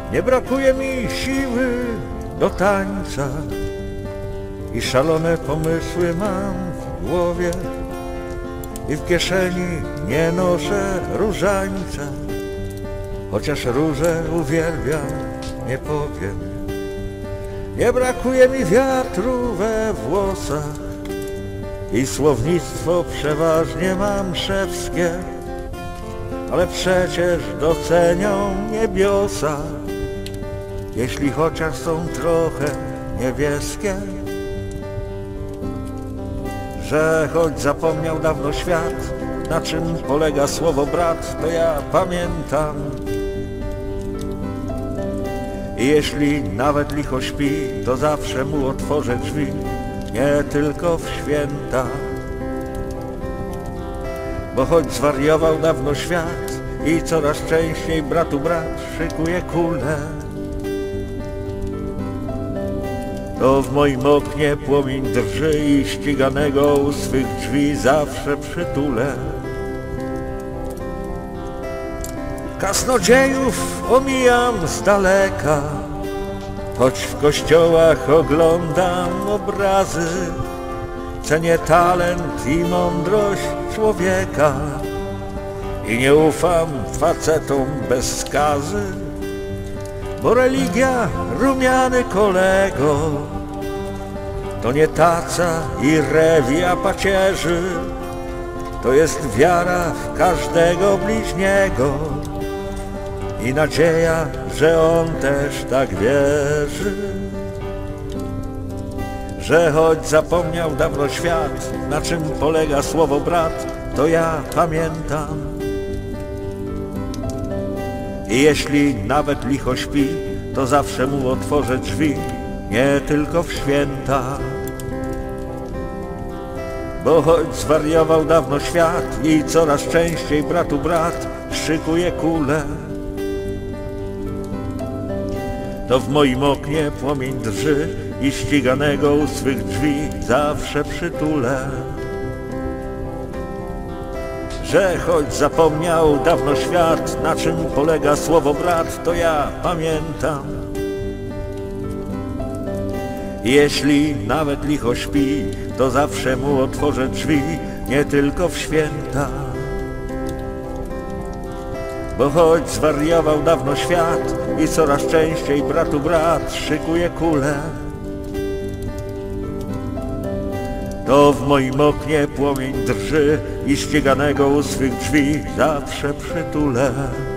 Nie brakuje mi siły do tańca i szalone pomysły mam w głowie i w kieszeni nie noszę różańca, chociaż róże uwielbiam, nie powiem. Nie brakuje mi wiatru we włosach i słownictwo przeważnie mam szewskie, ale przecież docenią niebiosa, jeśli chociaż są trochę niebieskie. Że choć zapomniał dawno świat, na czym polega słowo brat, to ja pamiętam. I jeśli nawet licho śpi, to zawsze mu otworzę drzwi, nie tylko w święta. Bo choć zwariował dawno świat i coraz częściej bratu brat szykuje kulę, to w moim oknie płomień drży i ściganego u swych drzwi zawsze przytulę. Kaznodziejów omijam z daleka, choć w kościołach oglądam obrazy. Cenię talent i mądrość człowieka i nie ufam facetom bez skazy. Bo religia, rumiany kolego, to nie taca i rewia pacierzy, to jest wiara w każdego bliźniego i nadzieja, że on też tak wierzy. Że choć zapomniał dawno świat, na czym polega słowo brat, to ja pamiętam. I jeśli nawet licho śpi, to zawsze mu otworzę drzwi, nie tylko w święta. Bo choć zwariował dawno świat i coraz częściej bratu brat szykuje kulę, to w moim oknie płomień drży i ściganego u swych drzwi zawsze przytulę. Że choć zapomniał dawno świat, na czym polega słowo brat, to ja pamiętam. Jeśli nawet licho śpi, to zawsze mu otworzę drzwi, nie tylko w święta. Bo choć zwariował dawno świat i coraz częściej bratu brat szykuje kulę, to w moim oknie płomień drży i ściganego u swych drzwi zawsze przytulę.